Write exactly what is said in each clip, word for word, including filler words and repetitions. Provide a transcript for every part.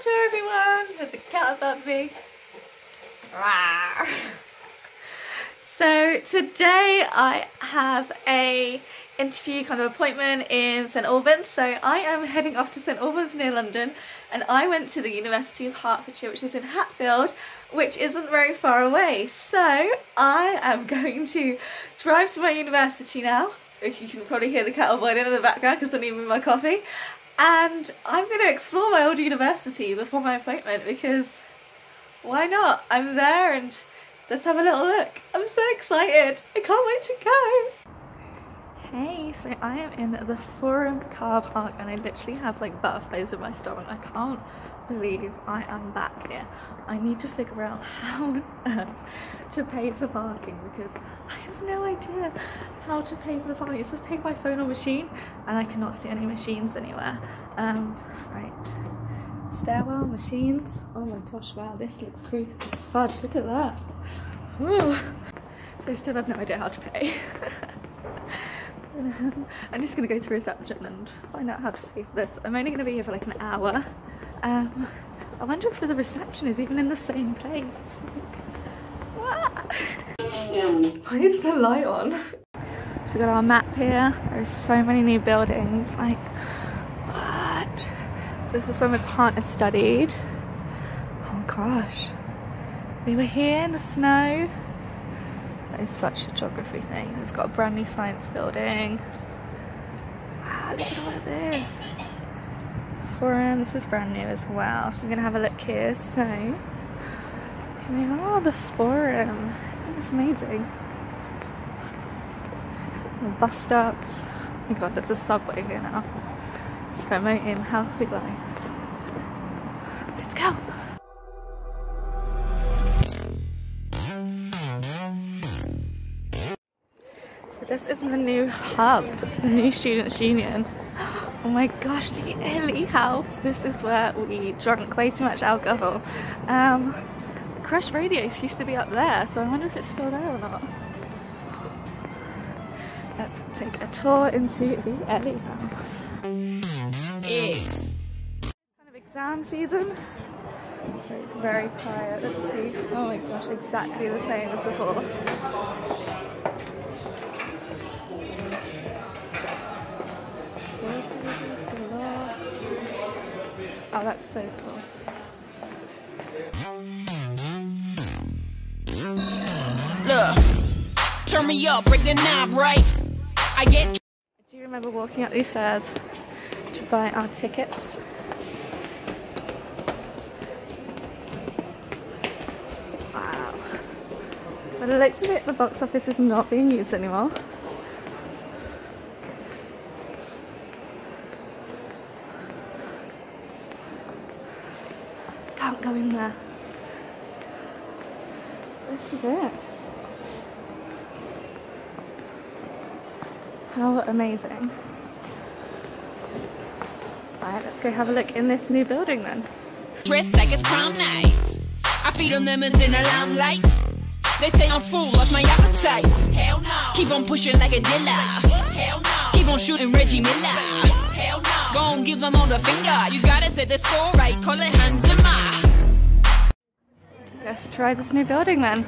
Hello everyone, there's a cat above me. Rawr. So today I have a interview kind of appointment in St Albans. So I am heading off to St Albans near London, and I went to the University of Hertfordshire, which is in Hatfield, which isn't very far away. So I am going to drive to my university now. You can probably hear the kettle boiling in the background because I'm eating my coffee. And I'm going to explore my old university before my appointment because why not? I'm there and let's have a little look. I'm so excited. I can't wait to go. Hey, so I am in the Forum car park and I literally have like butterflies in my stomach. I can't believe I am back here. I need to figure out how on earth to pay for parking because I have no idea how to pay for the parking. It says pay by phone or machine and I cannot see any machines anywhere. Um, right, stairwell, machines. Oh my gosh, wow, this looks creepy as fudge. Look at that. Ooh. So I still have no idea how to pay. I'm just going to go to reception and find out how to pay for this. I'm only going to be here for like an hour. Um, I wonder if the reception is even in the same place. Like, why is the light on? So we've got our map here. There's so many new buildings. Like, what? So this is where my partner studied. Oh gosh. We were here in the snow. That is such a geography thing. We've got a brand new science building. Wow, look at all of this. Forum, this is brand new as well. So I'm going to have a look here. So, here we are, the Forum. Isn't this amazing? The bus stops. Oh my god, there's a subway here now. Promoting healthy lives. Let's go! So this is the new hub, the new Students' Union. Oh my gosh, the Ellie House. This is where we drank way too much alcohol. Um, the Crush Radios used to be up there, so I wonder if it's still there or not. Let's take a tour into the Ellie House. It's kind of exam season, so it's very quiet. Let's see. Oh my gosh, exactly the same as before. Oh, that's so cool. Look, turn me up, break the knob, right? I get. I do remember walking up these stairs to buy our tickets. Wow. By the looks of it, the box office is not being used anymore. Can't go in there. This is it. How amazing. Right, let's go have a look in this new building then. Dressed like it's prom night. I feed on lemons in the limelight. They say I'm full, lost my appetite. Hell no. Keep on pushing like a dealer. Hell no. Keep on shooting Reggie Miller. Hell no. Gon' give them all the finger. You gotta set the score right, call it Hans Zimmer. Let's try this new building then.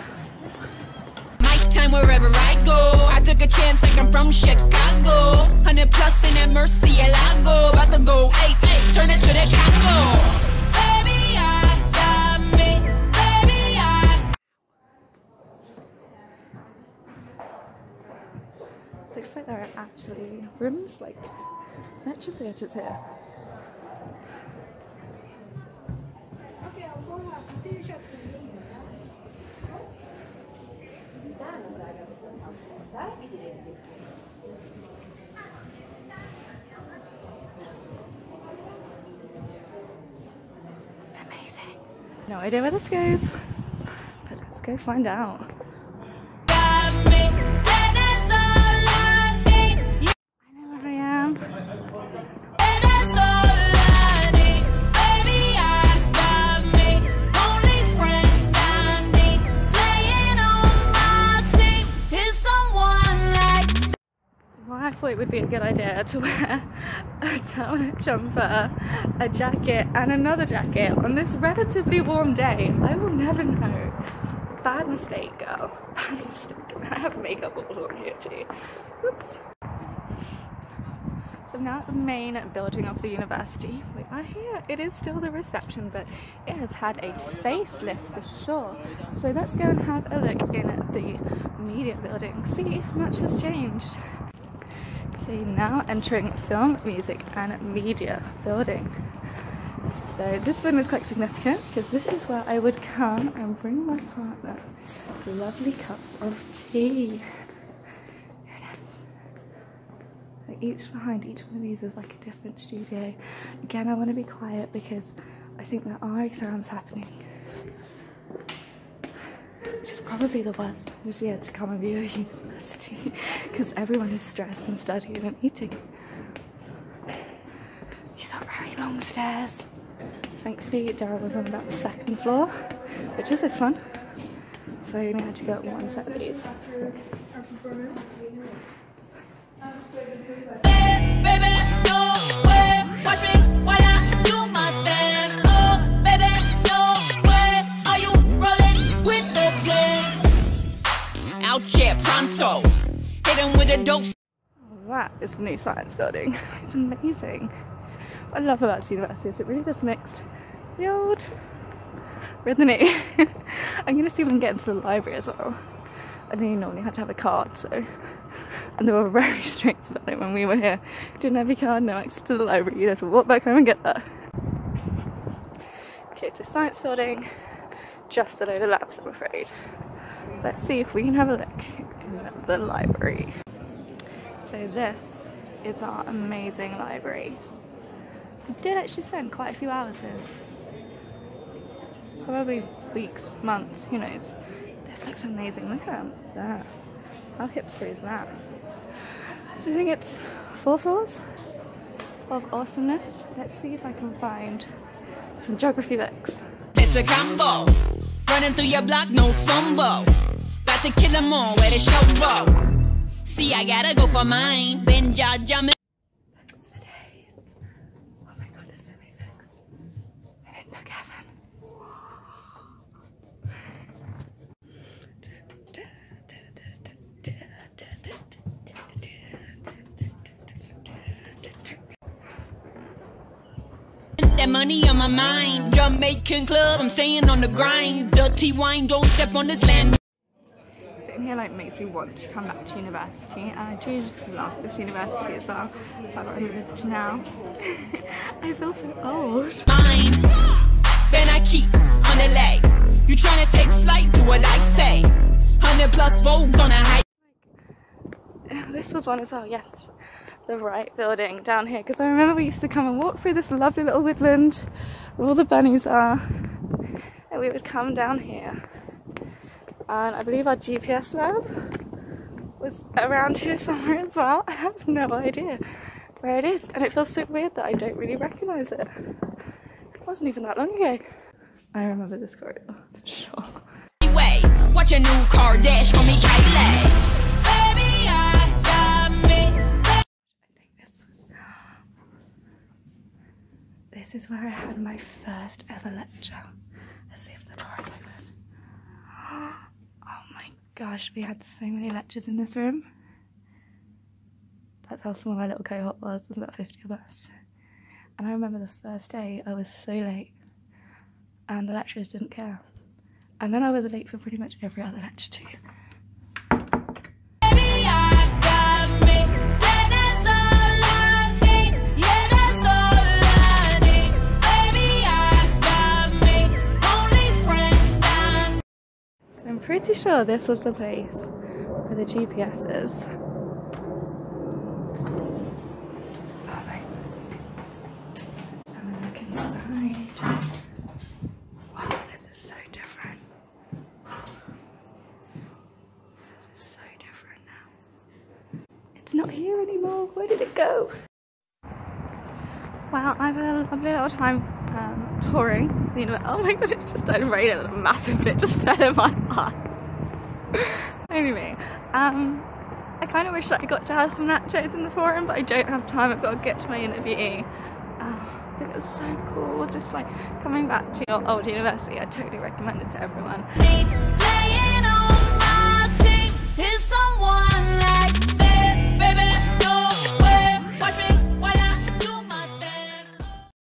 My time wherever I go. I took a chance like I'm from Chicago. Hundred plus in that Mercy Lago. About to go, hey, hey, turn it to the Congo. Baby, I got me. Baby, I. Looks like there are actually rooms, like lecture theatres here. Amazing. No idea where this goes, but let's go find out. it would be a good idea to wear a turtleneck jumper, a jacket and another jacket on this relatively warm day. I will never know. Bad mistake, girl. Bad mistake. I have makeup all on here too. Oops. So now at the main building of the university. We are here. It is still the reception, but it has had a facelift for sure. So let's go and have a look in the media building, see if much has changed. Okay, now entering film, music and media building. So this one is quite significant because this is where I would come and bring my partner lovely cups of tea. Each behind each one of these is like a different studio. Again, I want to be quiet because I think there are exams happening, which is probably the worst time of year to come and view a university because everyone is stressed and studying and eating. These are very long stairs. Thankfully, Daryl was on about the second floor, which is this one, so I only had to go up one set of these. Pronto, hit him with a dope. That is the new science building. It's amazing. What I love about this university is it really does mix the old with the new. I'm gonna see if we can get into the library as well. I know you normally had to have a card, so, and they were very strict about it when we were here. Didn't have your card, no access to the library. You'd have to walk back home and get that. Okay, so science building, just a load of labs, I'm afraid. Let's see if we can have a look in the library. So this is our amazing library. I did actually spend quite a few hours here. Probably weeks, months, who knows. This looks amazing. Look at that. How hipster is that? So I think it's four floors of awesomeness. Let's see if I can find some geography books. It's a combo. Running through your block, no fumble. Got to kill them all where the show roll. See, I gotta go for mine. Been jaw jumping. Books for days. Oh my god, there's so many books. I didn't know Gavin. That money on my mind. Jamaican club, I'm staying on the grind. Dirty wine, don't step on this land. Sitting here like makes me want to come back to university, and I do just love this university as well. If I got any visitor now, I feel so old. Mine, then I keep on the lay. You trying to take flight, do what I say. Hundred plus volts on a high. This was one as well, yes. The right building down here, because I remember we used to come and walk through this lovely little woodland where all the bunnies are, and we would come down here, and I believe our G P S lab was around here somewhere as well. I have no idea where it is, and it feels so weird that I don't really recognise it. It wasn't even that long ago. I remember this corridor for sure. Anyway, watch a new car dash on me, Kylie. This is where I had my first ever lecture. Let's see if the door is open. Oh my gosh, we had so many lectures in this room. That's how small my little cohort was. There's about fifty of us. And I remember the first day I was so late and the lecturers didn't care. And then I was late for pretty much every other lecture too. I'm pretty sure this was the place where the G P S is. Oh my. Let's have a look inside. Wow, this is so different. This is so different now. It's not here anymore. Where did it go? Well, I've had a lovely little time um, touring. You know, oh my god, it just started raining and a massive bit just fell in my eye. Anyway, um, I kind of wish that I got to have some nachos in the forum, but I don't have time. I've got to get to my interview. Oh, I think it was so cool, just like coming back to your old university. I totally recommend it to everyone.